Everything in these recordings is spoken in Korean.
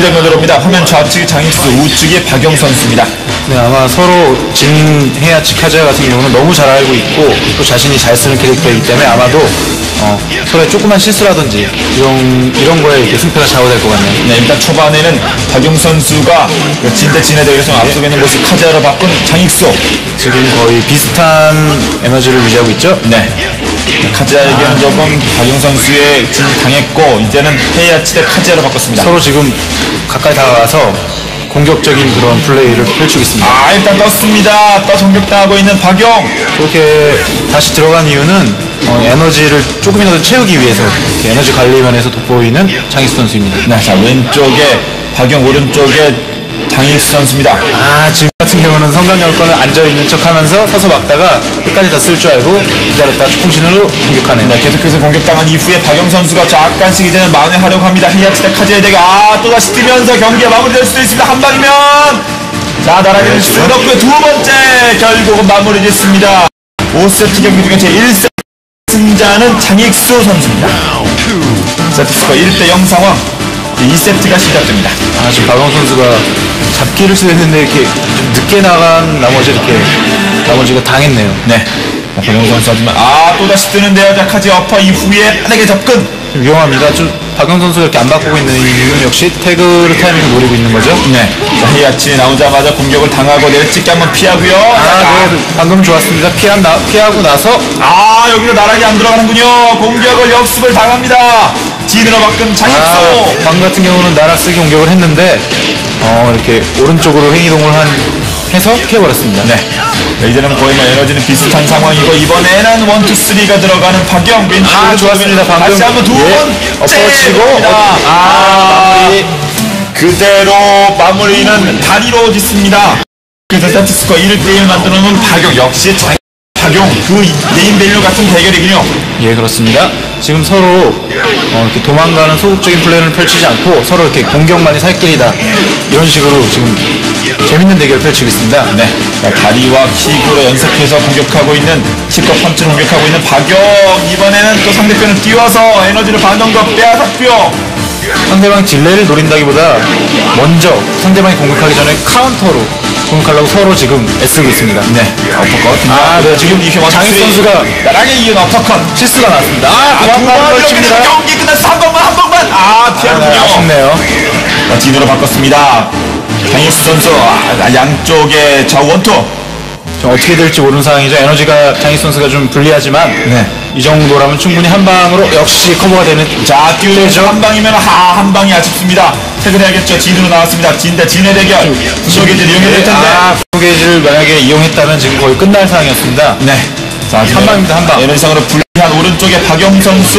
장면 들어옵니다. 화면 좌측이 장익수, 우측이 박영 선수입니다. 네, 아마 서로 진해야치 카즈야 같은 경우는 너무 잘 알고 있고 또 자신이 잘 쓰는 캐릭터이기 때문에 아마도 서로의 조그만 실수라든지 이런 거에 이렇게 승패가 좌우될 것 같네요. 네, 일단 초반에는 박용 선수가 진대 진해 대결에서 앞서고 있는 것을 카즈야로 바꾼 장익수. 지금 거의 비슷한 에너지를 유지하고 있죠? 네. 카즈야에게는 조금 박용 선수의 진 당했고 이제는 헤이아치 대 카즈야로 바꿨습니다. 서로 지금 가까이 다가가서 공격적인 그런 플레이를 펼치고 있습니다. 아, 일단 떴습니다. 또 공격당하고 있는 박용. 그렇게 다시 들어간 이유는 에너지를 조금이라도 채우기 위해서 에너지 관리 면에서 돋보이는 장익수 선수입니다. 네, 자, 왼쪽에 박용, 오른쪽에 장익수 선수입니다. 지금 같은 경우는 성강열권을 앉아있는 척 하면서 서서 막다가 끝까지 다 쓸 줄 알고 기다렸다 축풍신으로 공격하네요. 네, 계속해서 공격당한 이후에 박영 선수가 약간씩 이제는 만회하려고 합니다. 헤이아치 대 카즈야의 대결. 또다시 뛰면서 경기가 마무리될 수도 있습니다. 한 방이면. 자, 나라기를 수놓고요. 두 번째 결국은 마무리 짓습니다. 5세트 경기 중에 제1세트 승자는 장익수 선수입니다. 세트스코어 1대0 상황. 2세트가 시작됩니다. 지금 박영 선수가 잡기를 쓰는데 이렇게 좀 늦게 나간 나머지가 당했네요. 네. 박영 선수 하지만 또다시 뜨는데요. 자, 카즈야 어퍼 이후에 빠르게 접근. 위험합니다. 박영 선수가 이렇게 안 바꾸고 있는 이유는 역시 태그를 타이밍을 노리고 있는 거죠. 네. 자, 헤이아치 나오자마자 공격을 당하고 내려찍기 한번 피하고요. 네. 방금 좋았습니다. 피하고 나서 여기서 나락이 안 들어가는군요. 공격을 역습을 당합니다. 진으로 바꾼 장익수. 방금 같은 경우는 나락 쓰기 공격을 했는데 이렇게 오른쪽으로 횡이동을 해서 피해버렸습니다. 네. 이제는 거의 에너지는 비슷한 상황이고 이번에는 1, 2, 3가 들어가는 박영. 좋았습니다. 방금 다시 한번 두 번째 엎어치고 그대로 마무리는 다리로 짓습니다. 그래서 세트스코어 1대1 만들어놓은 박영. 역시 박용, 그 네임밸류 같은 대결이군요. 예, 그렇습니다. 지금 서로 이렇게 도망가는 소극적인 플레이를 펼치지 않고 서로 이렇게 공격만이 살 길이다 이런 식으로 지금 재밌는 대결을 펼치고 있습니다. 네, 다리와 킥으로 연속해서 공격하고 있는 킥과 펀치를 공격하고 있는 박용. 이번에는 또 상대편을 띄워서 에너지를 반동 더 빼앗았고요. 상대방 딜레이를 노린다기보다 먼저 상대방이 공격하기 전에 카운터로 공격하려고 서로 지금 애쓰고 있습니다. 네, 어퍼컷. 네, 지금 장익수 선수가 나락에 이은 어퍼컷 실수가 났습니다. 도망가는 걸 칩니다. 경기 끝났어. 한 번만. 피하는군요. 아쉽네요. 진으로 바꿨습니다. 장익수 선수 양쪽에 좌우 원투. 어떻게 될지 모르는 상황이죠. 에너지가 장익수 선수가 좀 불리하지만 이 정도라면 충분히 한 방으로 역시 커버가 되는. 자, 띄우죠. 한 방이면 한 방이 아쉽습니다. 퇴근해야겠죠. 진으로 나왔습니다. 진대 진의 대결. 프로게이지를 이용해야 될 텐데. 프로게이지를 만약에 이용했다면 지금 거의 끝날 상황이었습니다. 네. 자, 한 방입니다. 한 방. 에너지상으로 불리한 오른쪽에 박영 선수.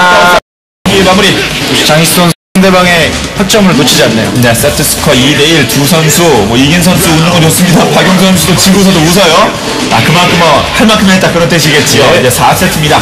마무리. 장익수 선수 상대방의 허점을 놓치지 않네요. 네, 세트 스코어 2대1 두 선수. 이긴 선수 웃는 건 좋습니다. 박영 선수도 지고서도 웃어요. 그만큼 할 만큼 했다 그런 뜻이겠지요. 네. 이제 4세트입니다.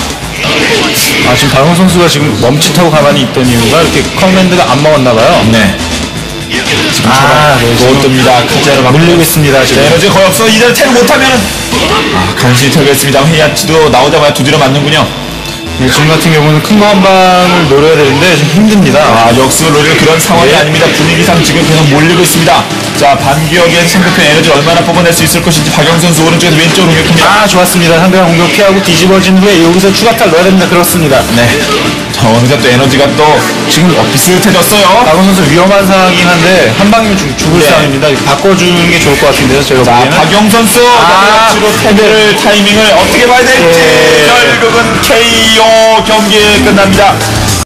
지금 박영 선수가 지금 멈칫하고 가만히 있던 이유가 이렇게 커맨드가 안 먹었나봐요. 네. 지금 못 뜹니다. 카즈야로 물리고 있습니다. 지금. 에너지 거의 없어. 이대로 태그 못하면은 간신히 태그했습니다. 헤이아치도 나오자마자 두드려 맞는군요. 지금 같은 경우는 큰 거 한 방을 노려야 되는데 좀 힘듭니다. 역습을 노리는 그런 상황이 아닙니다. 분위기상 지금 계속 몰리고 있습니다. 자, 반기역에 상대편 에너지를 얼마나 뽑아낼 수 있을 것인지 박영 선수 오른쪽에서 왼쪽으로 공격합니다. 좋았습니다. 상대방 공격 피하고 뒤집어진 후에 여기서 추가타를 넣어야 됩니다. 그렇습니다. 네. 자, 어느새 또 에너지가 또 지금 비슷해졌어요. 박원 선수 위험한 상황이긴 한데 한 방이면 죽을 상황입니다. 바꿔주는 게 좋을 것 같은데요. 제가 보기에는. 박영 선수 역시로 타이밍을 어떻게 봐야 될지 결국은 KO 경기 끝납니다.